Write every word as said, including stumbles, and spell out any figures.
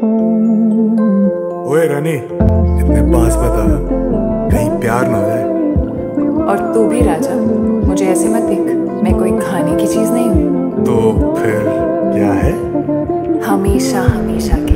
ओए रानी, इतने पास बता, कहीं प्यार ना हो जाए। और तू भी राजा, मुझे ऐसे मत देख, मैं कोई खाने की चीज नहीं हूँ। तो फिर क्या है? हमेशा हमेशा